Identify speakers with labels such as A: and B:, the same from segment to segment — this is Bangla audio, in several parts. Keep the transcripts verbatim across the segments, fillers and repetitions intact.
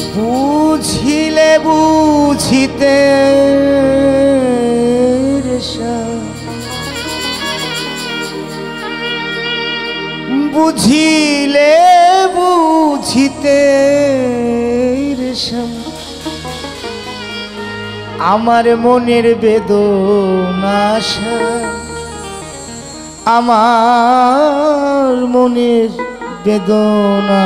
A: বুঝিলে বুঝিতে বুঝিলে বুঝিতে আমার মনের বেদনা, আমার মনের বেদনা।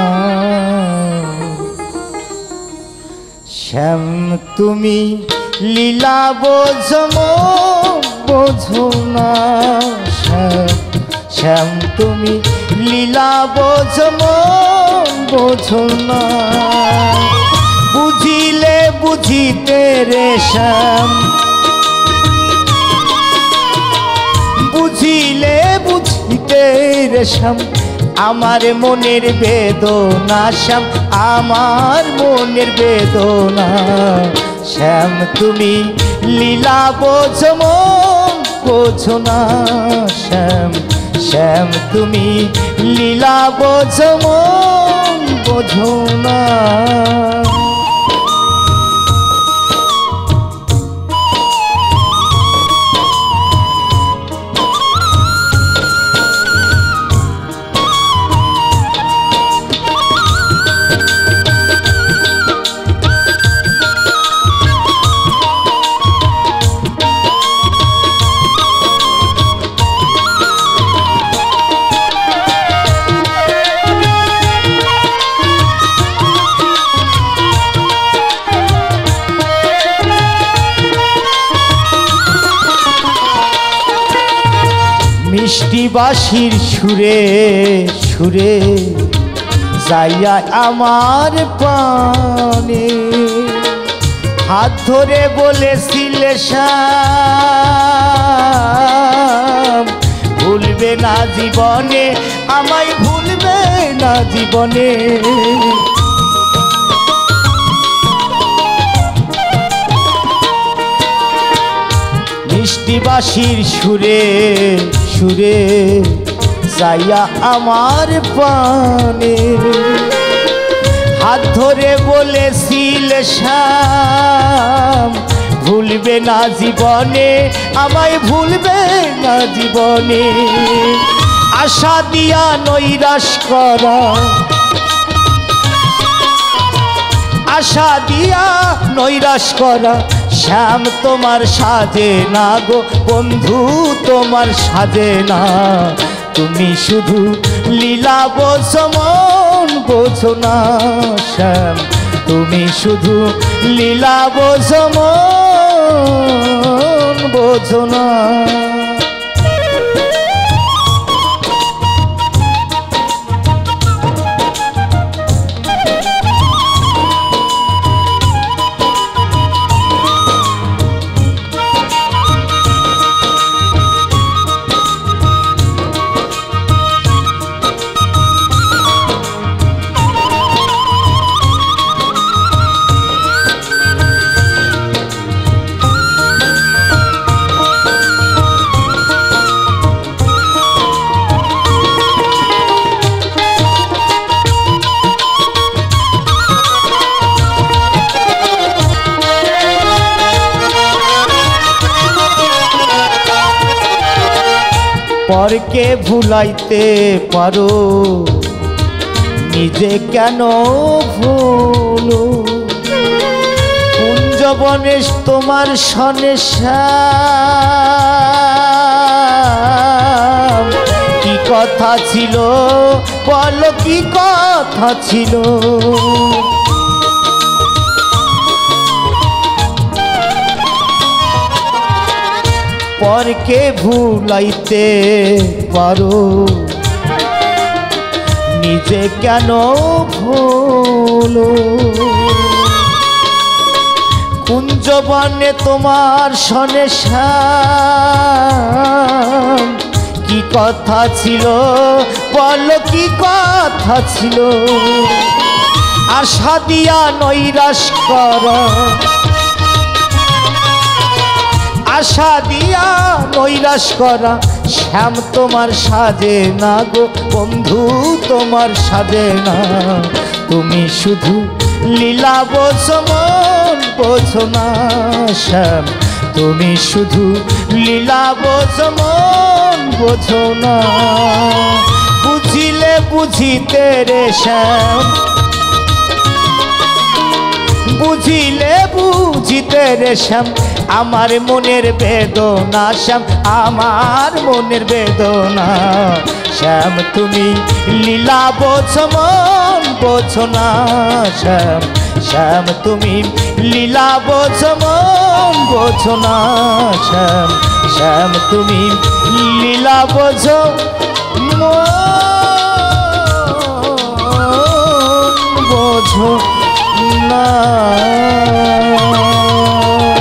A: শ্যাম তুমি লীলা বোঝো বোঝো না, শ্যাম শ্যাম তুমি লীলা বোঝো বোঝো না। বুঝিলে বুঝিতে রে শ্যাম, বুঝিলে বুঝিতে রে শ্যাম আমার মনের বেদনা, শ্যাম আমার মনের বেদনা। শ্যাম তুমি লীলা বোঝো বোঝো না, শ্যাম শ্যাম তুমি লীলা বোঝো বোঝো না। মিষ্টি বাঁশির সুরে সুরে যাইয়া আমার পানে হাত ধরে বলেছিলে শ্যাম ভুলবে না জীবনে, আমায় ভুলবে না জীবনে। মিষ্টি বাঁশির সুরে সুরে যাইয়া আমার পানে হাত ধরে বলেছিলে শ্যাম ভুলবে না জীবনে, আমায় ভুলবে না জীবনে। আশা দিয়া নৈরাশ করা, আশা দিয়া নৈরাশ করা শ্যাম তোমার সাজে না গো বন্ধু, তোমার সাজে না। তুমি শুধু লীলা বোঝো মন বোঝো না, শ্যাম তুমি শুধু লীলা বোঝো মন বোঝো না। পরকে ভুলাইতে পারো নিজে কেন ভুলো, কুঞ্জবনে তোমার সনে শ্যাম কি কথা ছিল বলো, কি কথা ছিল। পরকে ভুলাইতে পারো নিজে কেন ভুলো, কুঞ্জবনে তোমার সনে শ্যাম কি কথা ছিল বলো, কি কথা ছিল। আশা দিয়া নৈরাশ করা, আশা দিয়া নৈরাশ করা শ্যাম তোমার সাজে না গো বন্ধু, তোমার সাজে না। তুমি শুধু লীলা বোঝো মন বোঝো না শ্যাম তুমি শুধু লীলা বোঝো মন বোঝো না বুঝিলে বুঝিতে রে শ্যাম বুঝিলে বুঝিতে রে শ্যাম আমার মনের বেদনা শ্যাম আমার মনের বেদনা শ্যাম তুমি লীলা বোঝো মন বোঝো না শ্যাম শ্যাম তুমি লীলা বোঝো মন বোঝো না শ্যাম শ্যাম তুমি লীলা বোঝো মন বোঝো না